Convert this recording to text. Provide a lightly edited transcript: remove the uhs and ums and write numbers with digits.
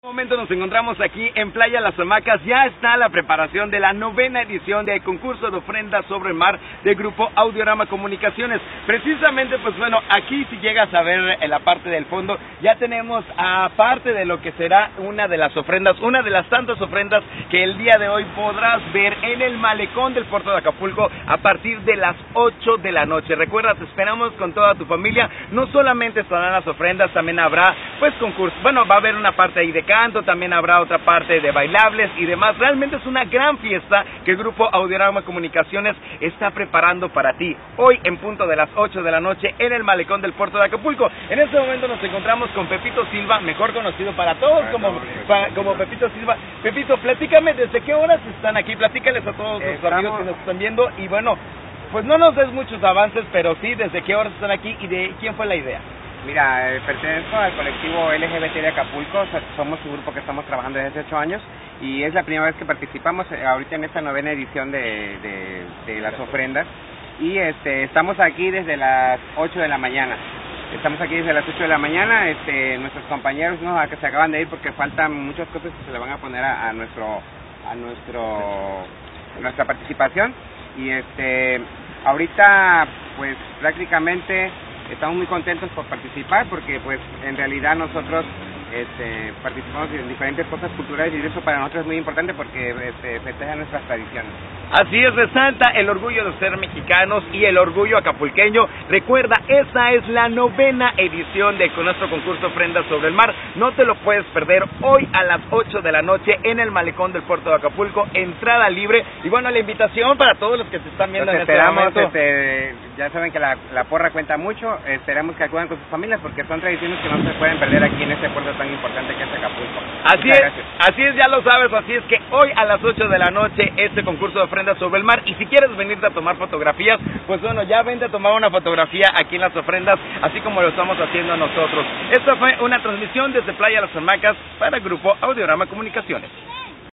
En este momento nos encontramos aquí en Playa Las Hamacas. Ya está la preparación de la 9ª edición del concurso de ofrendas sobre el mar del grupo Audiorama Comunicaciones. Precisamente, pues bueno, aquí si llegas a ver en la parte del fondo, ya tenemos aparte de lo que será una de las ofrendas, una de las tantas ofrendas que el día de hoy podrás ver en el malecón del puerto de Acapulco a partir de las 8 de la noche. Recuerda, te esperamos con toda tu familia. No solamente estarán las ofrendas, también habrá pues concurso. Bueno, va a haber una parte ahí de canto, también habrá otra parte de bailables y demás. Realmente es una gran fiesta que el grupo Audiorama Comunicaciones está preparando para ti. Hoy en punto de las 8 de la noche en el malecón del puerto de Acapulco. En este momento nos encontramos con Pepito Silva, mejor conocido para todos como Pepito Silva. Pepito, platícame desde qué horas están aquí, platícales a todos los amigos que nos están viendo y bueno, pues no nos des muchos avances, pero sí desde qué horas están aquí y de quién fue la idea. Mira, pertenezco al colectivo LGBT de Acapulco, somos un grupo que estamos trabajando desde hace 8 años y es la primera vez que participamos ahorita en esta 9ª edición de las ofrendas y estamos aquí desde las 8 de la mañana. Estamos aquí desde las 8 de la mañana, nuestros compañeros que se acaban de ir porque faltan muchas cosas que se le van a poner a nuestra participación y ahorita pues prácticamente estamos muy contentos por participar porque pues en realidad nosotros participamos en diferentes cosas culturales y eso para nosotros es muy importante porque festeja nuestras tradiciones. Así es, resalta el orgullo de ser mexicanos y el orgullo acapulqueño. Recuerda, esta es la 9ª edición de nuestro concurso Ofrendas sobre el Mar. No te lo puedes perder hoy a las 8 de la noche en el malecón del puerto de Acapulco, entrada libre. Y bueno, la invitación para todos los que se están viendo en este momento. Ya saben que la porra cuenta mucho, esperamos que acudan con sus familias porque son tradiciones que no se pueden perder aquí en este puerto tan importante que es Acapulco. Así es, ya lo sabes, así es que hoy a las 8 de la noche este concurso de ofrendas sobre el mar y si quieres venirte a tomar fotografías, pues bueno, ya vente a tomar una fotografía aquí en las ofrendas, así como lo estamos haciendo nosotros. Esta fue una transmisión desde Playa Las Hamacas para el grupo Audiorama Comunicaciones.